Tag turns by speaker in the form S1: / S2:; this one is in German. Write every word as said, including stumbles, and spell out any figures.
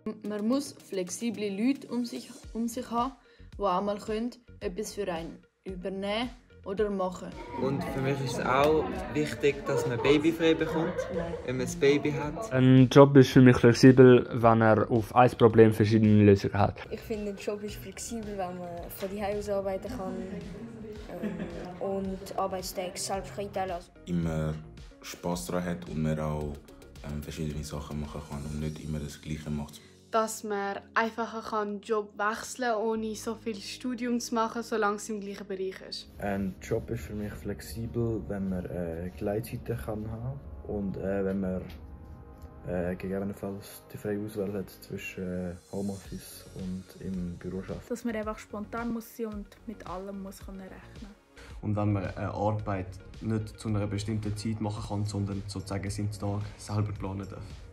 S1: Man muss flexible Leute um sich, um sich haben, die auch mal können, etwas für einen übernehmen oder machen.
S2: Und für mich ist es auch wichtig, dass man babyfrei bekommt, wenn man ein Baby hat.
S3: Ein Job ist für mich flexibel, wenn er auf ein Problem verschiedene Lösungen hat.
S4: Ich finde, ein Job ist flexibel, wenn man von zu Hause arbeiten kann ähm, und Arbeitstage selbst einteilen kann.
S5: Immer Spass daran hat und man auch ähm, verschiedene Sachen machen kann und nicht immer das Gleiche macht.
S6: Dass man einfacher den Job wechseln kann, ohne so viel Studium zu machen, solange es im gleichen Bereich ist.
S7: Ein Job ist für mich flexibel, wenn man äh, Gleitzeiten kann haben und äh, wenn man äh, gegebenenfalls die freie Auswahl hat zwischen äh, Homeoffice und im Büro arbeiten.
S8: Dass man einfach spontan muss sein und mit allem muss können rechnen.
S9: Und wenn man eine Arbeit nicht zu einer bestimmten Zeit machen kann, sondern sozusagen seinen Tag selber planen darf.